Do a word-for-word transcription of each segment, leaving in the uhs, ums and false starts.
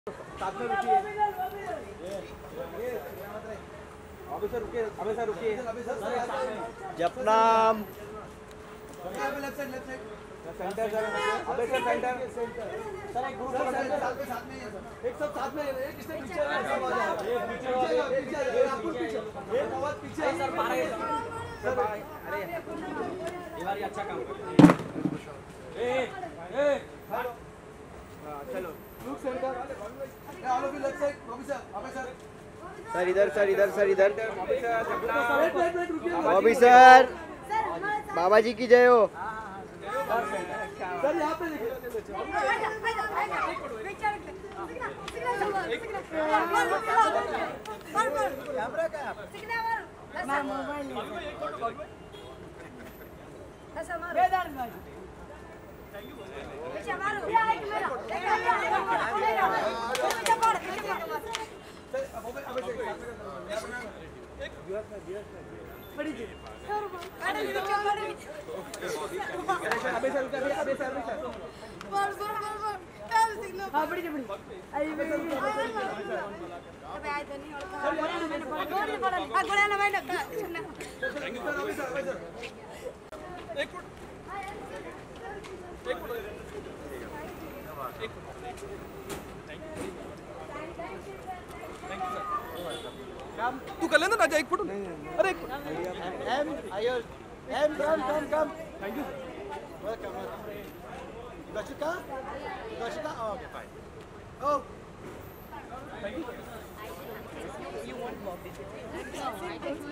जपनाम center sir, अबे sir center sir एक group sir साथ में साथ में एक सब साथ में एक इससे पीछे एक पीछे एक पीछे आपको पीछे एक आवाज पीछे सर बाहर सर अरे ये बार अच्छा काम कर ए ए हां चलो group center all of you left side Bobby sir अबे सर सर इधर सर इधर सर इधर बॉबी सर बॉबी सर बाबा जी की जय हो। सर यहाँ पे देखिए कैमरा का मैं मोबाइल ऐसा मारो बेदार भाई पीछे मारो ये एक मेरा एक मेरा पीछे पड़ पीछे पड़ सर अब अब एक दिवस में दिवस में बड़ी जी सर अरे नीचे बड़ी अबे सर अबे अबे सर अबे सर बोल बोल बोल बोल चल सिग्नल हां बड़ी बड़ी आई अबे आई तो नहीं और मैंने बोल बोल बोल आ गोला ना भाई ना थैंक यू सर अबे सर अबे सर एक मिनट एक मिनट एक minute thank you thank you sir तू कर लेना ना जा एक फोटो अरे एक एम आयुष एम come come come thank you welcome Dashika Dashika okay fine oh thank you You want Bobby? No, I don't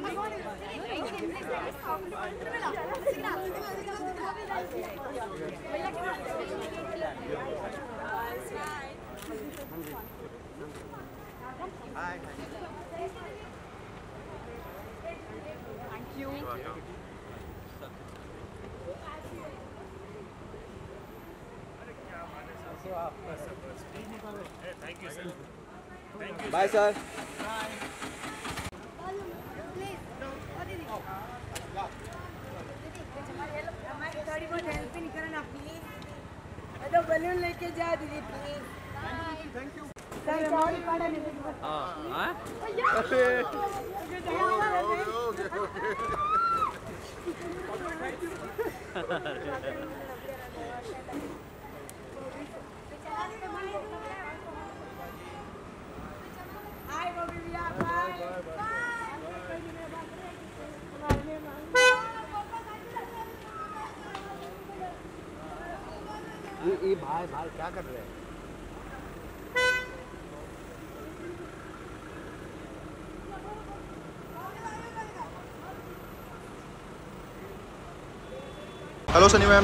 hi Thank you. Thank you sir thank you bye sir थोड़ी बहुत हेल्प नहीं करना प्लीज तो बलून लेके जा दीदी प्लीज थैंक यू सर और पड़ा नहीं हां हां हाय बॉबी भैया बाय ये ये भाई भाई क्या कर रहे हैं? Hello Sunny ma'am.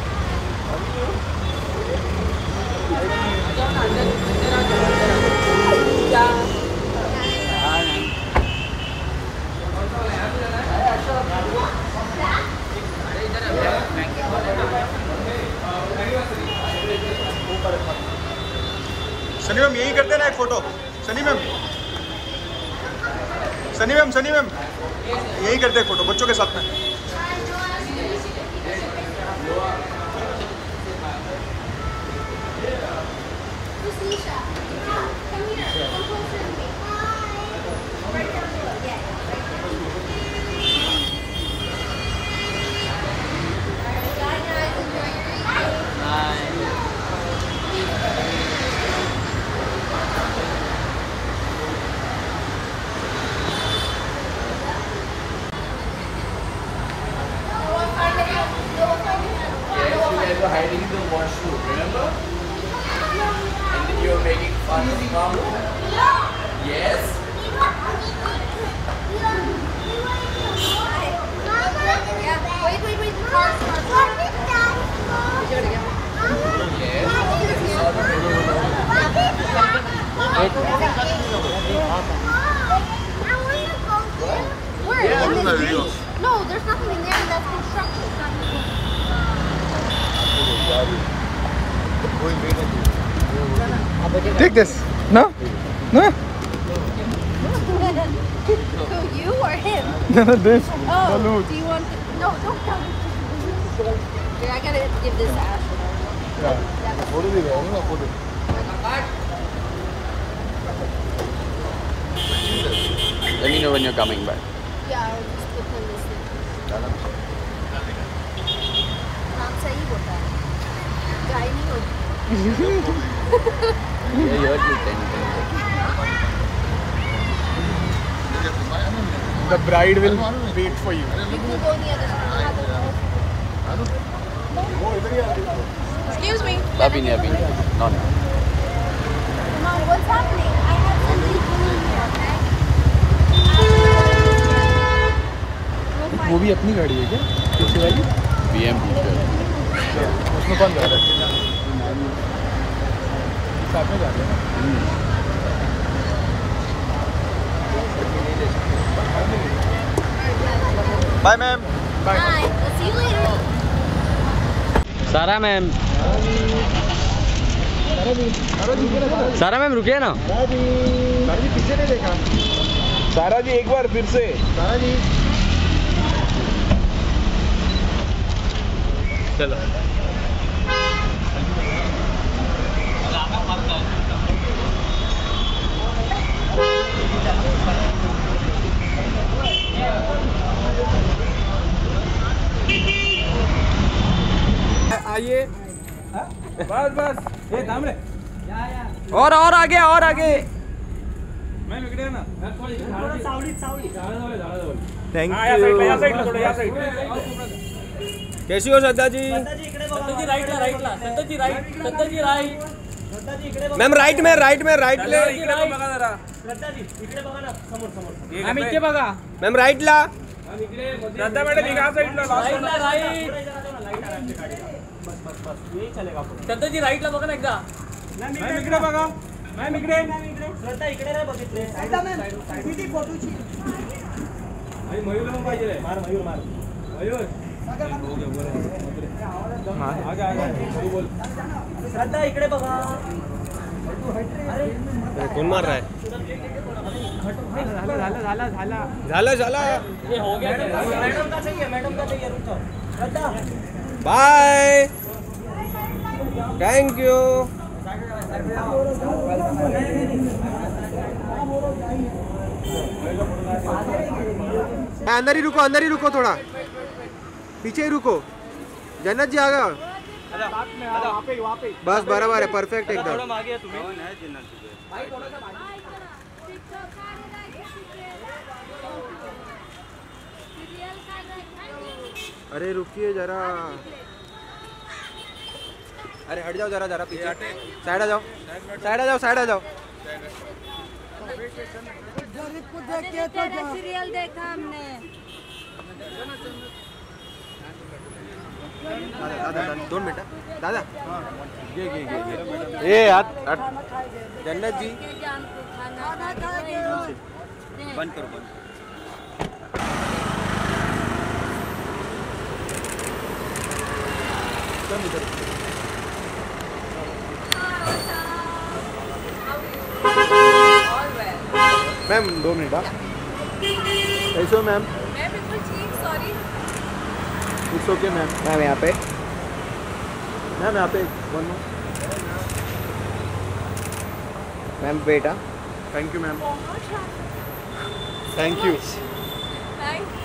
Sunny ma'am यही करते ना एक फोटो। Sunny ma'am Sunny ma'am Sunny ma'am यही करते एक फोटो बच्चों के साथ में। Hiding in the washroom, remember? And then you were making fun of mom. Yes? Yeah, wait, wait, wait, cars, cars, cars. Do it again. Yes. You saw the video. Where? Yeah, In look at this the video. beach? No, there's nothing in there. That's construction. Take this. No? No? Who, you or him? No, no, this. Oh, Balloon. do you want to? No, don't tell me. Here, I gotta give this to Ashley. Yeah. What is it? Let me know when you're coming back. Yeah, I'll just put her listen. नाम सही बोलता है, गाय नहीं होती. Yeah, you heard me ten ten. The bride will wait for you. You can go the other side. Excuse me. Abhi nahi, abhi nahi. No, no. Mom, what's happening? I have something doing here, okay? वो भी अपनी गाड़ी है क्या? पीछे वाली? B M W. उसमें कौन जा रहा है? साथ में जा रहे हैं ना? Bye, ma'am. Bye. We'll see you later. Sara ma'am, Sara ma'am रुकिए ना. सारा जी पीछे नहीं देखा. सारा जी एक बार फिर से. सारा जी. चलो. आइए. बस बस. ये थांब रे. और और आगे और आगे. मैं इकडे ना. थोडं सावलीत सावली. झाडा जवळ झाडा जवळ. थैंक हां या साइडला या यू. साइडला थोडं या साइडला. कैसी हो श्रद्धा जी? श्रद्धा जी राईटला राईटला श्रद्धा जी राईट श्रद्धा जी राईट श्रद्धा जी इकडे बघा. मॅम राइट में राइट में राइट ले. इकडे बघा जरा. श्रद्धा जी इकडे बघा ना समोर समोर. मॅम इथे बघा. मॅम राईटला. मॅम इकडे श्रद्धा मॅडम या साइडला राईटला राईट. श्रद्धा जी राईटला बघा ना एकदा. मॅम इकडे बघा. मॅम इकडे. श्रद्धा इकडे नाही बघितले. किती फोटोची. आई मयूर पण पाहिजे रे. मार मयूर मार. मयूर. आगे आगे बोल. श्रद्धा इकडे बघा. अरे कौन मार रहा है? झाला झाला झाला झाला झाला झाला. ये हो गया. मैडम का चाहिए मैडम का चाहिए रुक जाओ. श्रद्धा बाय. Thank you. अंदर ही रुको, अंदर ही रुको, थोड़ा पीछे ही रुको. जन्नत जी आ गया. बस बराबर है, परफेक्ट एकदम. अरे रुकिए जरा. अरे हट जाओ जरा, जरा पीछे. साइड आ जाओ, साइड आ जाओ, साइड आ जाओ. सीरियल देखा हमने. दादा दादा दोन मिनटं. दादा घे घे घे घे. ए हात हात. जन्नत जी बंद करो, बंद. मैम दो मिनट. हाँ कैसे हो मैम? मैं बिल्कुल ठीक. Sorry. It's okay ma'am. Ma'am यहाँ पे. मैम यहाँ पे वन मोर. मैम बेटा. Thank you ma'am. Thank you. Thank